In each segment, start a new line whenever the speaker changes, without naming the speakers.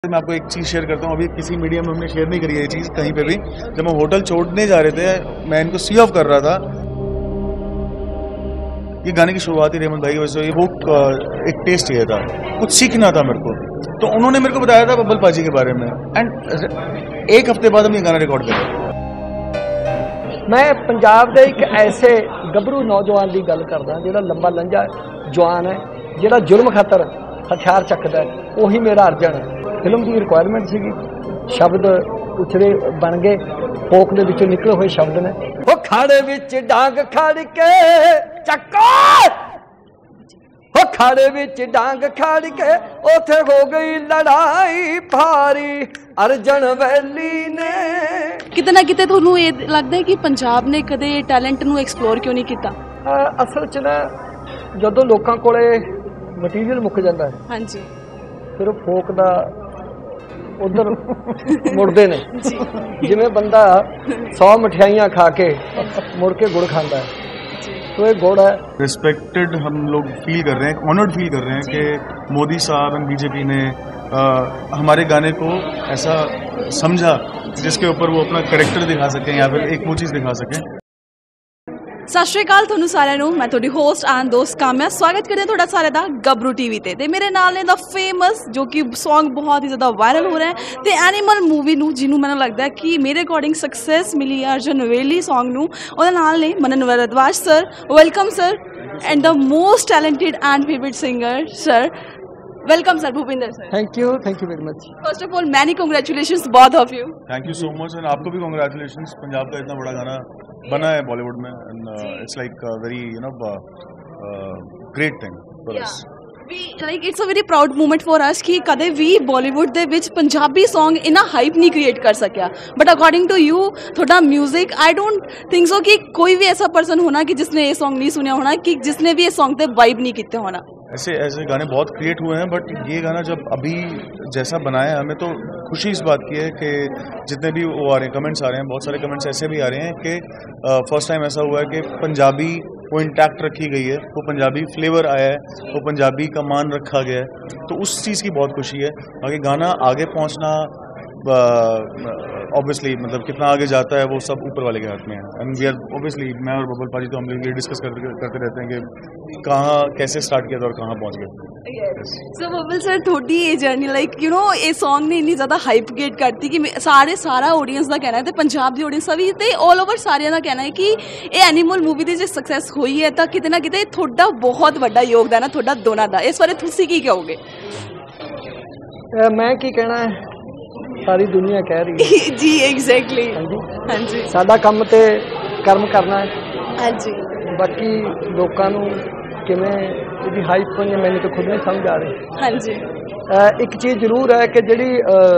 मैं आपको एक चीज़ शेयर करता हूँ, अभी किसी मीडिया में हमने शेयर नहीं करी है ये चीज़ कहीं पे भी। जब हम होटल छोड़ने जा रहे थे, मैं इनको सी ऑफ कर रहा था। ये गाने की शुरुआत ही रेमन भाई की वजह से, ये वो एक टेस्ट ये था, कुछ सीखना था मेरे को, तो उन्होंने मेरे को बताया था बब्बल पाजी के बारे में। एंड एक हफ्ते बाद हम ये गाना रिकॉर्ड करें।
मैं पंजाब के एक ऐसे गभरू नौजवान की गल करदा जिहड़ा लंबा लंजा जवान है, जिहड़ा जुल्म खातर हथियार चकदा है, उही मेरा अर्जन है। फिल्म की रिक्वायरमेंट सी, शब्द उछले बन गए, फोक दे विचों निकले हुए शब्द ने। वो खाड़े विच डांग खड़ के चक्कर, वो खाड़े विच डांग खड़ के उथे हो गई लड़ाई भारी अर्जन वैली ने।
किते ना किते तुहानूं ये लगदा है कि पंजाब ने कदे टैलेंट नूं एक्सप्लोर क्यों नहीं किया?
असल च ना जदों लोकां कोले मटीरियल मुक जाता है, हाँ जी, फिर फोक दा उधर मुड़ते ने। जिवें बंदा 100 मिठाइयां खा के मुड़ के गुड़ खाता है, तो ये गुड़ है।
रिस्पेक्टेड हम लोग फील कर रहे हैं, ऑनर्ड फील कर रहे हैं कि मोदी साहब एंड बीजेपी ने हमारे गाने को ऐसा समझा जिसके ऊपर वो अपना कैरेक्टर दिखा सकें या फिर एक वो चीज़ दिखा सकें।
सत श्री अकाल तुहानूं सारिਆਂ ਨੂੰ, मैं तुहाडी होस्ट एंड दोस्त काम्या स्वागत करदी हां तुहाडा सारिਆਂ ਦਾ गबरू टीवी ते मेरे नाल ने द फेमस जो कि सॉन्ग बहुत ही ज़्यादा वायरल हो रहा है ते एनिमल मूवी नूं जिन्हों मैनूं लगदा है कि मेरे अकॉर्डिंग सक्सैस मिली है अर्जन वेली सॉन्ग नूं, उहदे नाल ने Manan Bhardwaj sir, welcome sir, and the most talented and favourite singer sir, welcome sir Bhupinder sir.
Thank you very much.
First of all many congratulations both of you.
Thank you so much, and आपको भी congratulations, Punjab का इतना बड़ा गाना बना है Bollywood में, and it's like very great thing for us.
Like it's a very proud movement for us कि कदे भी बॉलीवुड दे विच पंजाबी सॉन्ग इन्ना हाइप नहीं क्रिएट कर सकिया, बट अकॉर्डिंग टू यू थोड़ा music, I don't think so कि कोई भी ऐसा पर्सन होना कि जिसने ये सॉन्ग नहीं सुना होना, कि जिसने भी ये सॉन्ग पे वाइब नहीं किते होना।
ऐसे गाने बहुत क्रिएट हुए हैं, बट ये गाना जब अभी जैसा बनाया हमें तो खुशी इस बात की है कि जितने भी वो आ रहे हैं कमेंट्स आ रहे हैं, बहुत सारे कमेंट्स ऐसे भी आ रहे हैं कि फर्स्ट टाइम ऐसा हुआ है कि पंजाबी वो इंटैक्ट रखी गई है, वो पंजाबी फ्लेवर आया है, वो पंजाबी का मान रखा गया है, तो उस चीज़ की बहुत खुशी है। आगे गाना आगे पहुंचना ऑब्वियसली मतलब कितना आगे जाता है वो सब ऊपर वाले के हाथ में है, एंड वी आर ऑब्वियसली मैं और बब्बल पाजी तो हम लोग ये डिस्कस करते रहते हैं कि कहाँ कैसे स्टार्ट किया था और कहाँ पहुँच गए।
सो बब्बल सर थोड़ी ये जर्नी लाइक यू नो ये सॉन्ग ने इन्नी ज़्यादा हाइप क्रिएट करती कि सारा ऑडियंस का कहना है तो पंजाब की ऑडियंस का भी तो ऑल ओवर सारिਆਂ ਦਾ कहना है कि ये एनिमल मूवी की जो सक्सैस हुई है तो किते ना किते थोड़ा बहुत बड़ा योगदान है थोड़ा दोनों का, इस बारे तुसी की कहोगे?
मैं की कहना है, सारी दुनिया कह रही है
जी एग्जैक्टली।
हाँ जी, साडा काम ते कर्म करना है।
हाँ जी, बाकी
लोकां नूं किवें इहदी हाइप होनी है मैंने तो खुद नहीं समझ आ रही।
हाँ जी,
एक चीज़ जरूर है कि जिहड़ी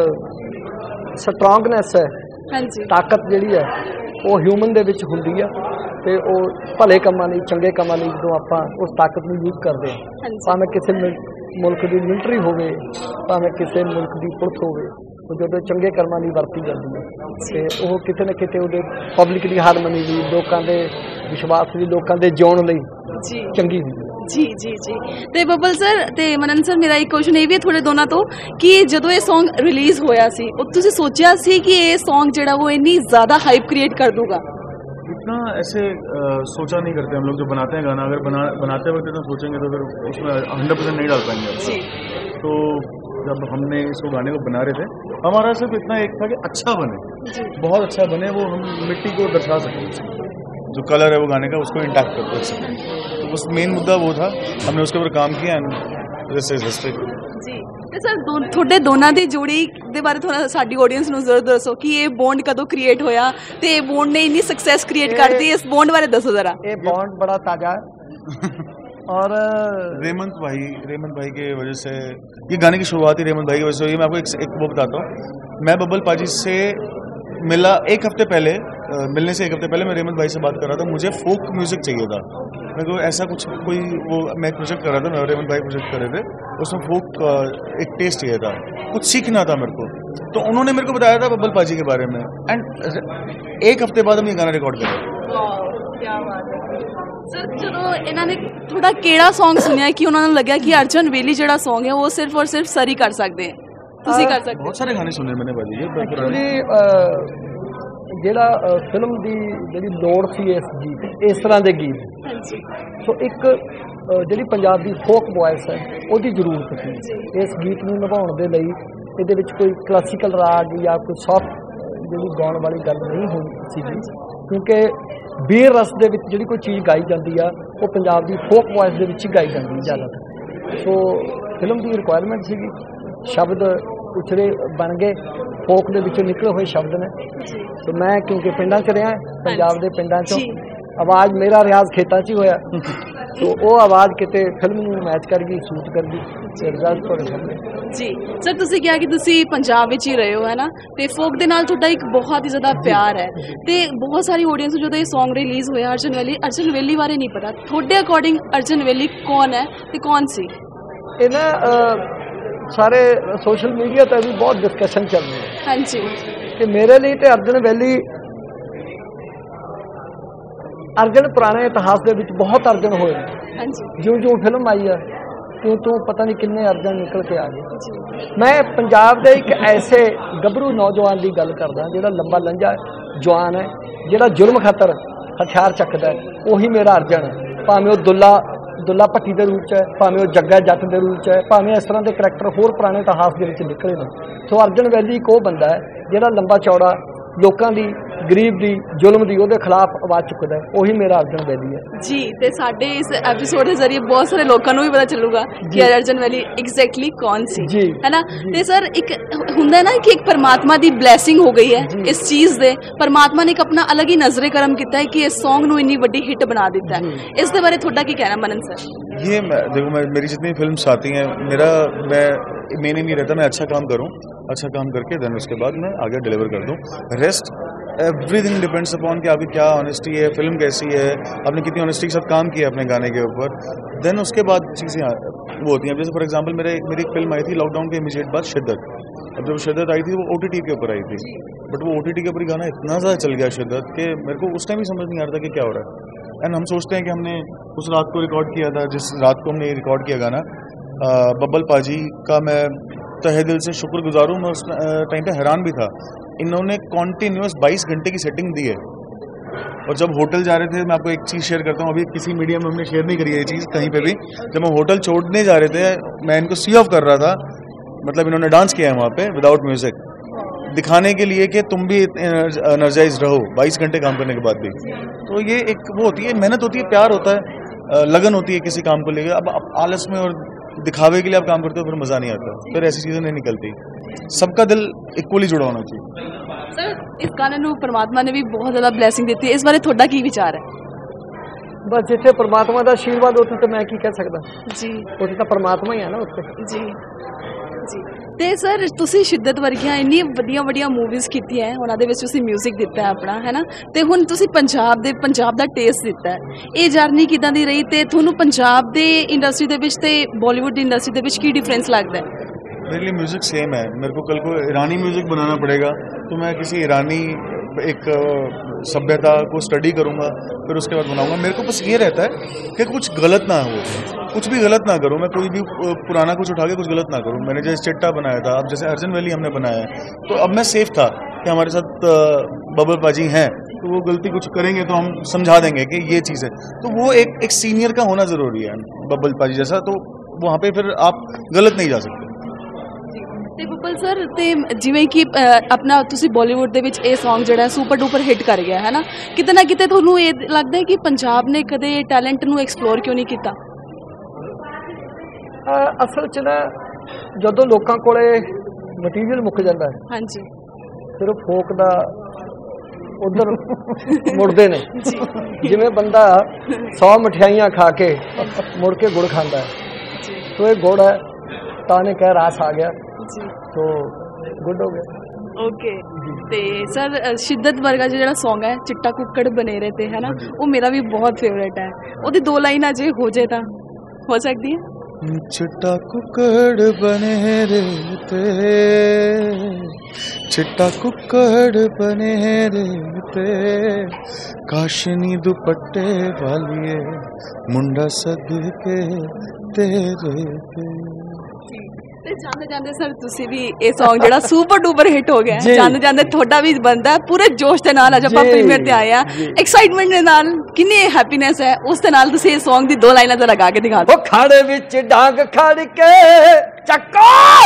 स्ट्रोंगनेस है, हाँ जी, ताकत जिहड़ी है वो ह्यूमन दे विच हुंदी है ते ਉਹ ਭਲੇ ਕੰਮਾਂ ਲਈ ਚੰਗੇ ਕੰਮਾਂ ਲਈ ਜਦੋਂ ਆਪਾਂ ਉਸ ਤਾਕਤ ਨੂੰ ਯੂਜ਼ ਕਰਦੇ ਹਾਂ, ਭਾਵੇਂ ਕਿਸੇ ਮੁਲਕ ਦੀ ਮਿਲਟਰੀ ਹੋਵੇ, ਭਾਵੇਂ ਕਿਸੇ ਮੁਲਕ ਦੀ ਪੁਲਿਸ ਹੋਵੇ, ਉਹ ਜਦੋਂ ਚੰਗੇ ਕਰਮਾਂ ਲਈ ਵਰਤੀ ਜਾਂਦੀ ਹੈ ਤੇ ਉਹ ਕਿਤੇ ਨਾ ਕਿਤੇ ਉਹਦੇ ਪਬਲਿਕ ਦੀ ਹਾਰਮਨੀ ਲਈ, ਲੋਕਾਂ ਦੇ ਵਿਸ਼ਵਾਸ ਲਈ, ਲੋਕਾਂ ਦੇ ਜਿਉਣ ਲਈ ਚੰਗੀ ਹੁੰਦੀ ਹੈ।
जी जी जी ते बब्बल सर ते मनन सर मेरा एक क्वेश्चन ये भी है थोड़े दोनों तो कि जो ये सॉन्ग रिलीज होया सी तुसी सोचा सी कि ये सॉन्ग जेड़ा वो इतनी ज़्यादा हाइप क्रिएट कर दूगा?
इतना ऐसे सोचा नहीं करते हम लोग जो बनाते हैं गाना, अगर बनाते वक्त इतना सोचेंगे तो फिर उसमें 100% नहीं डाल पाएंगे। तो जब हमने इसको गाने को बना रहे थे हमारा सिर्फ इतना एक था कि अच्छा बने, बहुत अच्छा बने, वो हम मिट्टी को दर्शा सकें, जो कलर है वो गाने का उसको इंटैक्ट कर सकें, तो उस मेन मुद्दा वो था, हमने उसके ऊपर काम किया एंड दिस इज हिस्ट्री।
जी ते सर थोड़े दोनों की जोड़ी के बारे थोड़ा साडी ऑडियंस नूं जरूर दसो कि ये बॉन्ड कदों क्रिएट होया ते बॉन्ड ने इतनी सक्सैस क्रिएट कर दी, इस बॉन्ड बारे दसो जरा।
ये बॉन्ड बड़ा ताजा है और
रेमन भाई के वजह से ये गाने की शुरुआत ही रेमन भाई की वजह से हुई। मैं आपको एक वो बताता हूँ, मैं बब्बल पाजी से मिला एक हफ्ते पहले, मिलने से एक हफ्ते पहले मैं रेमन भाई से बात कर रहा था, मुझे फोक म्यूजिक चाहिए था, मेरे को ऐसा कुछ कोई वो मैं एक प्रोजेक्ट कर रहा था, मैं रेमन भाई प्रोजेक्ट कर रहे थे, उसमें फोक एक टेस्ट चाहिए था, कुछ सीखना था मेरे को, तो उन्होंने मेरे को बताया था बब्बल पाजी के बारे में, एंड एक हफ्ते बाद हम ये गाना रिकॉर्ड करें।
क्या बात है सर, चलो इन्होंने थोड़ा केड़ा सॉन्ग सुनिया कि उन्होंने लगा कि अर्जन वेली जो सॉन्ग है वो सिर्फ और सिर्फ सर ही कर सकते हैं? ਤੁਸੀਂ ਕਰ ਸਕਦੇ
बहुत सारे गाने सुने मैंने भाजी ये
ਐਕਚੁਅਲੀ ਜਿਹੜਾ ਫਿਲਮ ਦੀ ਜਿਹੜੀ ਲੋੜ ਸੀ ਇਸ ਤਰ੍ਹਾਂ ਦੇ ਗੀਤ,
ਹਾਂਜੀ
ਸੋ ਇੱਕ ਜਿਹੜੀ ਪੰਜਾਬ ਦੀ ਫੋਕ ਵੌਇਸ ਹੈ ਉਹਦੀ ਜ਼ਰੂਰਤ ਸੀ ਇਸ ਗੀਤ ਨੂੰ ਨਿਭਾਉਣ ਦੇ ਲਈ। ਇਹਦੇ ਵਿੱਚ ਕੋਈ ਕਲਾਸੀਕਲ ਰਾਗ ਜਾਂ ਕੋਈ ਸੌਫਟ ਜਿਹੜੀ ਗਾਉਣ ਵਾਲੀ ਗੱਲ ਨਹੀਂ ਹੋਈ ਸੀਗੀ, ਕਿਉਂਕਿ ਬੀਰ ਰਸ ਦੇ ਵਿੱਚ ਜਿਹੜੀ ਕੋਈ ਚੀਜ਼ ਗਾਈ ਜਾਂਦੀ ਆ ਉਹ ਪੰਜਾਬ ਦੀ ਫੋਕ ਵੌਇਸ ਦੇ ਵਿੱਚ ਹੀ ਗਾਈ ਜਾਂਦੀ ਜ਼ਿਆਦਾਤਰ। ਸੋ ਫਿਲਮ ਦੀ ਰਿਕੁਆਇਰਮੈਂਟ ਸੀਗੀ, ਸ਼ਬਦ ਉਚਰੇ ਬਣ ਗਏ, ਫੋਕ ਦੇ ਵਿੱਚੋਂ ਨਿਕਲੇ ਹੋਏ ਸ਼ਬਦ ਨੇ। ਸੋ ਮੈਂ ਕਿਉਂਕਿ ਪਿੰਡਾਂ 'ਚ ਰਿਹਾ, ਪੰਜਾਬ ਦੇ ਪਿੰਡਾਂ 'ਚੋਂ ਆਵਾਜ਼ ਮੇਰਾ ਰਿਆਜ਼ ਖੇਤਾਂ 'ਚ ਹੀ ਹੋਇਆ, ਸੋ ਉਹ ਆਵਾਜ਼ ਕਿਤੇ ਫਿਲਮ ਨੂੰ ਮੈਚ ਕਰ ਗਈ, ਸੂਟ ਕਰ ਗਈ, ਰਿਜ਼ਲਟ ਤੁਹਾਡੇ ਸਾਹਮਣੇ।
ਜੀ ਸਰ, ਤੁਸੀਂ ਕਿਹਾ ਕਿ ਤੁਸੀਂ ਪੰਜਾਬ ਵਿੱਚ ਹੀ ਰਹੇ ਹੋ, ਹੈ ਨਾ, ਤੇ ਫੋਕ ਦੇ ਨਾਲ ਤੁਹਾਡਾ ਇੱਕ ਬਹੁਤ ਹੀ ਜ਼ਿਆਦਾ ਪਿਆਰ ਹੈ, ਤੇ ਬਹੁਤ ਸਾਰੀ ਆਡੀਅנס ਨੂੰ ਜਦੋਂ ਇਹ Song ਰਿਲੀਜ਼ ਹੋਇਆ ਅਰਜਨ ਵੈਲੀ ਬਾਰੇ ਨਹੀਂ ਪਤਾ। ਤੁਹਾਡੇ ਅਕੋਰਡਿੰਗ ਅਰਜਨ ਵੈਲੀ ਕੌਣ ਹੈ ਤੇ ਕੌਣ ਸੀ?
ਇਹ ਨਾ ਸਾਰੇ ਸੋਸ਼ਲ ਮੀਡੀਆ ਤੇ ਵੀ ਬਹੁਤ ਡਿਸਕਸ਼ਨ ਚੱਲ ਰਹੀ ਹੈ।
ਹਾਂਜੀ,
ਕਿ ਮੇਰੇ ਲਈ ਤੇ ਅਰਜਨ ਵੈਲੀ, ਅਰਜਨ ਪੁਰਾਣੇ ਇਤਿਹਾਸ ਦੇ ਵਿੱਚ ਬਹੁਤ ਅਰਜਨ ਹੋਏ ਨੇ।
ਹਾਂਜੀ,
ਜਿਉਂ ਫਿਲਮ ਆਈ ਆ ਕਿਉਂ ਪਤਾ ਨਹੀਂ ਕਿੰਨੇ ਅਰਜਨ ਨਿਕਲ ਕੇ ਆ ਗਏ। ਮੈਂ ਪੰਜਾਬ ਦੇ ਇੱਕ ਐਸੇ ਗੱਭਰੂ ਨੌਜਵਾਨ ਦੀ ਗੱਲ ਕਰਦਾ ਜਿਹੜਾ ਲੰਬਾ ਲੰਜਾ ਜਵਾਨ ਹੈ, ਜਿਹੜਾ ਜ਼ੁਲਮ ਖਾਤਰ ਹਥਿਆਰ ਚੱਕਦਾ ਹੈ, ਉਹੀ ਮੇਰਾ ਅਰਜਨ ਹੈ। ਭਾਵੇਂ ਉਹ ਦੁੱਲਾ ਭੱਟੀ ਦੇ ਰੂਪ 'ਚ ਹੈ, ਭਾਵੇਂ ਉਹ ਜੱਗਾ ਜੱਟ ਦੇ ਰੂਪ 'ਚ ਹੈ, ਭਾਵੇਂ ਇਸ ਤਰ੍ਹਾਂ ਦੇ ਕਰੈਕਟਰ ਹੋਰ ਪੁਰਾਣੇ ਇਤਿਹਾਸ ਦੇ ਵਿੱਚ ਨਿਕਲੇ ਨੇ। ਸੋ ਅਰਜਨ ਵੈਲੀ ਇੱਕ ਉਹ ਬੰਦਾ ਹੈ ਜਿਹੜਾ ਲੰਬਾ ਚੌੜਾ ਲੋਕਾਂ ਦੀ, ਗਰੀਬ ਦੀ, ਜ਼ੁਲਮ ਦੀ, ਉਹਦੇ ਖਿਲਾਫ ਆਵਾਜ਼ ਚੁੱਕਦਾ ਹੈ, ਉਹੀ ਮੇਰਾ ਅਰਜਨ ਵੈਲੀ ਹੈ
ਜੀ। ਤੇ ਸਾਡੇ ਇਸ ਐਪੀਸੋਡ ਦੇ ਜ਼ਰੀਏ ਬਹੁਤ ਸਾਰੇ ਲੋਕਾਂ ਨੂੰ ਵੀ ਪਤਾ ਚੱਲੂਗਾ ਕਿ ਅਰਜਨ ਵੈਲੀ ਐਗਜ਼ੈਕਟਲੀ ਕੌਣ ਸੀ, ਹੈ ਨਾ। ਤੇ ਸਰ, ਇੱਕ ਹੁੰਦਾ ਹੈ ਨਾ ਕਿ ਇੱਕ ਪਰਮਾਤਮਾ ਦੀ ਬਲੈਸਿੰਗ ਹੋ ਗਈ ਹੈ ਇਸ ਚੀਜ਼ ਦੇ, ਪਰਮਾਤਮਾ ਨੇ ਇੱਕ ਆਪਣਾ ਅਲੱਗ ਹੀ ਨਜ਼ਰੇ ਕਰਮ ਕੀਤਾ ਹੈ कि इस सॉन्ग ਨੂੰ ਇੰਨੀ ਵੱਡੀ ਹਿੱਟ ਬਣਾ ਦਿੱਤਾ है। ਇਸ ਦੇ ਬਾਰੇ ਤੁਹਾਡਾ ਕੀ ਕਹਿਣਾ मनन सर?
ये देखो, मैं मेरी जितनी फिल्म्स आती हैं, मैं नहीं रहता मैं अच्छा काम करूं, अच्छा काम करके देन उसके बाद मैं आगे डिलीवर कर दूं। रेस्ट एवरीथिंग डिपेंड्स अपॉन कि आपकी क्या ऑनेस्टी है, फिल्म कैसी है, आपने कितनी ऑनेस्टी के साथ काम किया अपने गाने के ऊपर, देन उसके बाद चीज़ें वो होती हैं। जैसे फॉर एग्जांपल मेरी एक फिल्म आई थी लॉकडाउन के इमीडिएट बाद, शिद्दत। अब जब शिद्दत आई थी वो OTT के ऊपर आई थी, बट वो OTT के ऊपर गाना इतना ज़्यादा चल गया शिद्दत कि मेरे को उस टाइम ही समझ नहीं आ रहा था कि क्या हो रहा है। एंड हम सोचते हैं कि हमने उस रात को रिकॉर्ड किया था, जिस रात को हमने रिकॉर्ड किया गाना, बब्बल पाजी का मैं तहे दिल से शुक्रगुजार हूँ। मैं उस टाइम पे हैरान भी था, इन्होंने कॉन्टीन्यूस 22 घंटे की सेटिंग दी है। और जब होटल जा रहे थे, मैं आपको एक चीज़ शेयर करता हूँ, अभी किसी मीडिया में हमने शेयर नहीं करी है ये चीज़ कहीं पे भी। जब हम होटल छोड़ने जा रहे थे, मैं इनको सी ऑफ कर रहा था, मतलब इन्होंने डांस किया है वहाँ पे विदाउट म्यूजिक, दिखाने के लिए कि तुम भी एनर्जाइज रहो 22 घंटे काम करने के बाद भी। तो ये एक वो होती है, मेहनत होती है, प्यार होता है, लगन होती है किसी काम को लेकर। अब आलस में और दिखावे के लिए आप काम करते हो, फिर मज़ा नहीं आता, फिर ऐसी चीज़ें नहीं निकलती। सबका दिल इक्वली जुड़ा होना चाहिए।
सर, इस गाने ਨੂੰ परमात्मा ने भी बहुत ज़्यादा ब्लैसिंग दी है, इस बारे ਤੁਹਾਡਾ ਕੀ ਵਿਚਾਰ ਹੈ?
बस जिथे परमात्मा का आशीर्वाद उत्थे तो मैं की कह सकदा
जी,
उत्थे तो परमात्मा ही है ना उत्थे।
जी जी। ਤੇ ਸਰ, ਤੁਸੀਂ ਸ਼ਿੱਦਤ ਵਰਗੀਆਂ ਇੰਨੀ ਵੱਡੀਆਂ ਮੂਵੀਜ਼ ਕੀਤੀਆਂ ਹੈ, ਉਹਨਾਂ ਦੇ ਵਿੱਚ ਤੁਸੀਂ 뮤직 ਦਿੱਤਾ ਹੈ ਆਪਣਾ, ਹੈ ਨਾ, ਤੇ ਹੁਣ ਤੁਸੀਂ ਪੰਜਾਬ ਦਾ ਟੇਸਟ ਦਿੱਤਾ ਹੈ। ਇਹ ਜਰਨੀ ਕਿਦਾਂ ਦੀ ਰਹੀ ਤੇ ਤੁਹਾਨੂੰ ਪੰਜਾਬ ਦੇ ਇੰਡਸਟਰੀ ਦੇ ਵਿੱਚ ਤੇ ਬਾਲੀਵੁੱਡ ਦੀ ਇੰਡਸਟਰੀ ਦੇ ਵਿੱਚ ਕੀ ਡਿਫਰੈਂਸ ਲੱਗਦਾ ਹੈ?
मेरे लिए म्यूज़िक सेम है। मेरे को कल को ईरानी म्यूज़िक बनाना पड़ेगा, तो मैं किसी ईरानी एक सभ्यता को स्टडी करूँगा, फिर उसके बाद बनाऊँगा। मेरे को बस ये रहता है कि कुछ गलत ना हो, कुछ भी गलत ना करूँ मैं, कोई भी पुराना कुछ उठा के कुछ गलत ना करूँ। मैंने जैसे चिट्टा बनाया था, अब जैसे अर्जन वैली हमने बनाया है, तो अब मैं सेफ था कि हमारे साथ बब्बल पाजी हैं, तो वो गलती कुछ करेंगे तो हम समझा देंगे कि ये चीज़ है। तो वो एक सीनियर का होना ज़रूरी है, बब्बल पाजी जैसा, तो वहाँ पे फिर आप गलत नहीं जा सकते।
ਤੇ ਬੱਬਲ ਸਰ, ਤੇ ਜਿਵੇਂ ਕਿ ਆਪਣਾ ਤੁਸੀਂ ਬਾਲੀਵੁੱਡ ਦੇ ਵਿੱਚ ਇਹ Song ਜਿਹੜਾ ਸੁਪਰ ਡੂਪਰ ਹਿੱਟ ਕਰ ਗਿਆ, ਹੈ ਨਾ, ਕਿਤੇ ਨਾ ਕਿਤੇ ਤੁਹਾਨੂੰ ਇਹ ਲੱਗਦਾ ਹੈ ਕਿ ਪੰਜਾਬ ਨੇ ਕਦੇ ਟੈਲੈਂਟ ਨੂੰ ਐਕਸਪਲੋਰ ਕਿਉਂ ਨਹੀਂ ਕੀਤਾ?
ਅਸਲ 'ਚ ਨਾ ਜਦੋਂ ਲੋਕਾਂ ਕੋਲੇ ਮਟੀਰੀਅਲ ਮੁੱਕ ਜਾਂਦਾ ਹੈ,
ਹਾਂਜੀ,
ਫਿਰ ਉਹ ਫੋਕ ਦਾ ਉਧਰ ਮੁੜਦੇ ਨੇ। ਜਿਵੇਂ ਬੰਦਾ 100 ਮਠਿਆਈਆਂ ਖਾ ਕੇ ਮੁੜ ਕੇ ਗੁੜ ਖਾਂਦਾ ਹੈ, तो ये गुड़ है, ताने कह रास आ गया तो गुड हो गया।
ओके ते सर शिद्दत वर्गा जो सॉन्ग है चिट्टा कुक्कड़ बने रहे थे, है ना, वो मेरा भी बहुत फेवरेट है। वो 2 लाइन जे हो जाए तो हो सकती है।
चिट्टा कुक्कड़ बने रहते, चिट्टा कुक्कड़ बने रहते, काशनी दुपट्टे वाली मुंडा सद के तेरे पे।
ਤੇ ਜਾਂਦੇ ਜਾਂਦੇ ਸਰ ਤੁਸੀਂ ਵੀ ਇਹ Song ਜਿਹੜਾ ਸੁਪਰ ਡੂਪਰ ਹਿੱਟ ਹੋ ਗਿਆ
ਜੀ।
ਜਾਂਦੇ ਜਾਂਦੇ ਤੁਹਾਡਾ ਵੀ ਬੰਦਾ ਪੂਰੇ ਜੋਸ਼ ਦੇ ਨਾਲ ਅੱਜ ਆਪਾਂ
ਜੀ,
ਪ੍ਰੀਮੀਅਰ ਤੇ ਆਏ ਆ
ਜੀ।
ਐਕਸਾਈਟਮੈਂਟ ਦੇ ਨਾਲ ਕਿੰਨੀ ਹੈਪੀਨੈਸ ਹੈ ਉਸ ਦੇ ਨਾਲ ਤੁਸੀਂ ਇਹ Song ਦੀ 2 ਲਾਈਨਾਂ ਤਾਂ ਲਗਾ ਕੇ ਦਿਖਾ ਦਿਓ
ਉਹ ਖਾੜੇ ਵਿੱਚ ਡਾਂਗ ਖੜ ਕੇ ਚੱਕੋ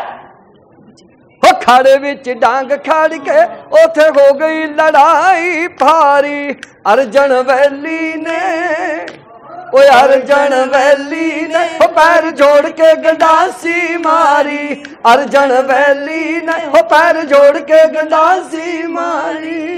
ਉਹ ਖਾੜੇ ਵਿੱਚ ਡਾਂਗ ਖੜ ਕੇ ਉਥੇ ਹੋ ਗਈ ਲੜਾਈ ਭਾਰੀ ਅਰਜਨ ਵੈਲੀ ਨੇ ਓਏ ਅਰਜਨ ਵੈਲੀ ਨੇ ਉਹ ਪੈਰ ਜੋੜ ਕੇ ਗੰਡਾਸੀ ਮਾਰੀ ਅਰਜਨ ਵੈਲੀ ਨੇ ਉਹ ਪੈਰ ਜੋੜ ਕੇ ਗੰਡਾਸੀ ਮਾਰੀ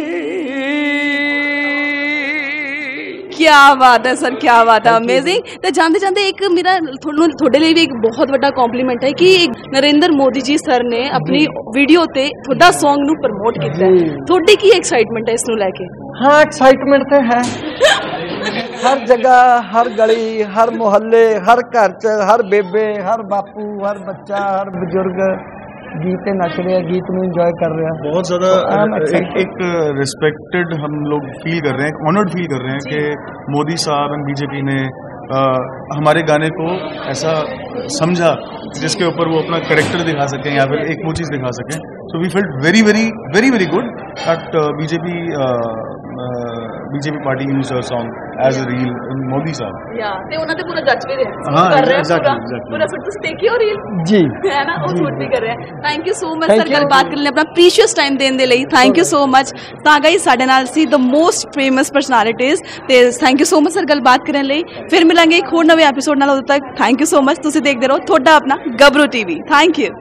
क्या बात है सर क्या बात है अमेजिंग ਤੇ ਜਾਂਦੇ ਜਾਂਦੇ ਇੱਕ ਮੇਰਾ ਤੁਹਾਡੇ ਲਈ ਵੀ ਇੱਕ ਬਹੁਤ ਵੱਡਾ ਕੰਪਲੀਮੈਂਟ ਹੈ ਕਿ ਨਰਿੰਦਰ ਮੋਦੀ ਜੀ ਸਰ ਨੇ ਆਪਣੀ ਵੀਡੀਓ ਤੇ ਤੁਹਾਡਾ Song ਨੂੰ ਪ੍ਰਮੋਟ ਕੀਤਾ ਹੈ ਤੁਹਾਡੀ ਕੀ ਐਕਸਾਈਟਮੈਂਟ ਹੈ ਇਸ ਨੂੰ ਲੈ ਕੇ
हाँ एक्साइटमेंट तो है हर जगह हर गली हर मोहल्ले हर घर च हर बेबे हर बापू हर बच्चा हर बुजुर्ग गीत नच रहे हैं गीत में इंजॉय कर रहे हैं
बहुत ज़्यादा एक रिस्पेक्टेड हम लोग फील कर रहे हैं, ऑनर्ड फील कर रहे हैं कि मोदी साहब एंड बीजेपी ने हमारे गाने को ऐसा समझा जिसके ऊपर वो अपना करेक्टर दिखा सकें या फिर एक वो चीज़ दिखा सकें. So we felt very very very very good that BJP party used a song as a reel Modi साहब.
ਯਾ ਤੇ ਉਹਨਾਂ ਤੇ ਪੂਰਾ ਜੱਜ ਵੀ ਰਿਹਾ
ਹਾਂ,
ਕਰ ਰਿਹਾ
exactly.
ਪੂਰਾ ਫਿਰ ਤੁਸੀਂ ਦੇਖੀ ਹੋ ਰੀਲ
जी
ਹੈ ਨਾ ਉਹ ਸ਼ੂਟ ਵੀ ਕਰ ਰਿਹਾ. Thank you so much
Thank
sir
you.
ਗੱਲਬਾਤ ਕਰਨ ਲਈ ਆਪਣਾ ਪ੍ਰੀਸ਼ੀਅਸ ਟਾਈਮ ਦੇਣ ਦੇ ਲਈ ਥੈਂਕ ਯੂ ਸੋ ਮਚ. ਤਾਂ ਗਾਇਸ ਸਾਡੇ ਨਾਲ ਸੀ ਦ ਮੋਸਟ ਫੇਮਸ ਪਰਸਨੈਲਿਟੀਜ਼ ਤੇ thank you so much sir ਗੱਲਬਾਤ ਕਰਨ ਲਈ. ਫਿਰ ਮਿਲਾਂਗੇ ਇੱਕ ਹੋਰ ਨਵੇਂ ਐਪੀਸੋਡ ਨਾਲ. ਉਦੋਂ ਤੱਕ ਥੈਂਕ ਯੂ ਸੋ ਮਚ. ਤੁਸੀਂ ਦੇਖਦੇ ਰਹੋ ਤੁਹਾਡਾ ਆਪਣਾ ਗੱਭਰੂ ਟੀਵੀ. Thank you.